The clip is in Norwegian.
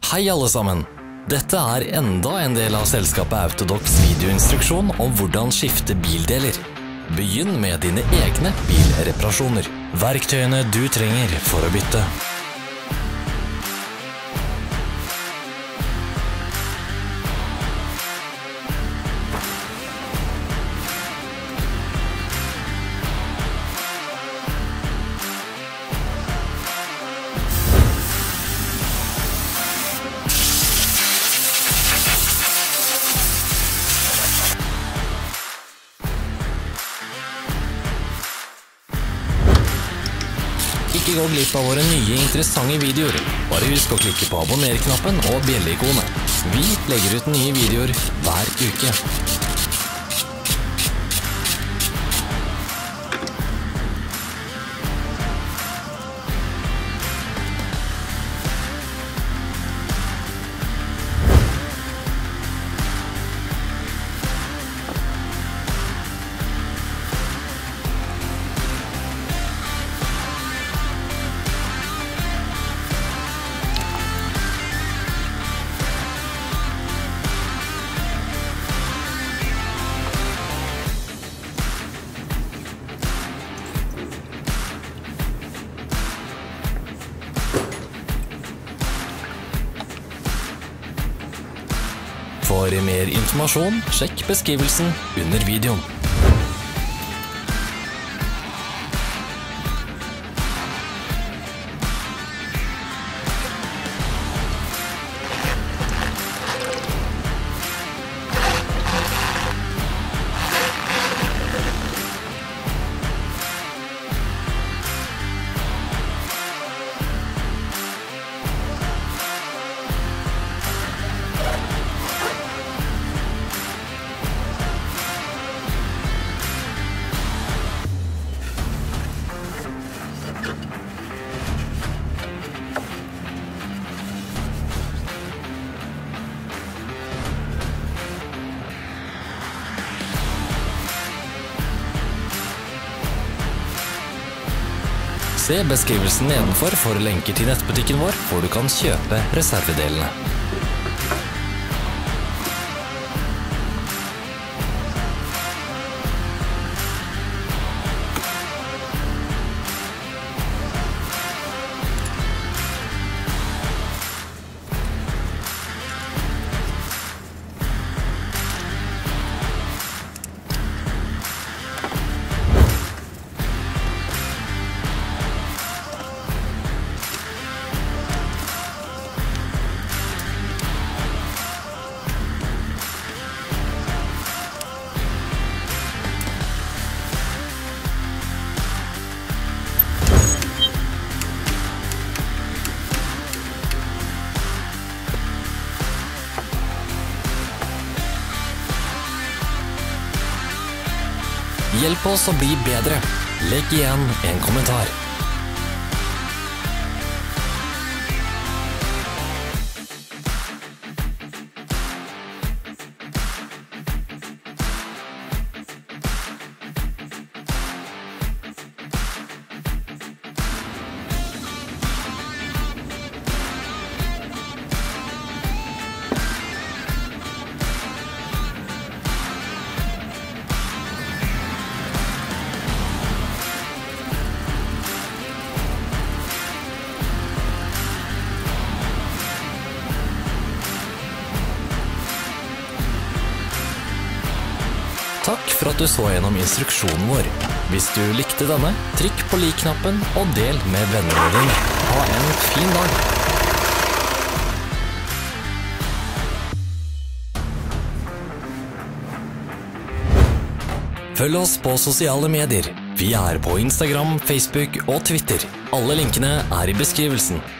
Hei alle sammen! Dette er enda en del av selskapet Autodox videoinstruksjon om hvordan skifte bildeler. Begynn med dine egne bilreparasjoner. Verktøyene du trenger for å bytte. Ikke gå glipp av våre nye interessante videoer. Bare husk å klikke på abonner-knappen og bjelle-ikonet. Vi legger ut nye videoer hver uke. For mer informasjon, sjekk beskrivelsen under videoen. Se beskrivelsen nedenfor for lenker til nettbutikken vår, hvor du kan kjøpe reservedelene. Hjelp oss å bli bedre. Legg igjen en kommentar. Takk for at du så gjennom instruksjonen vår. Hvis du likte denne, trykk på lik-knappen og del med vennene dine. Ha en fin dag! Følg oss på sosiale medier. Vi er på Instagram, Facebook og Twitter. Alle linkene er i beskrivelsen.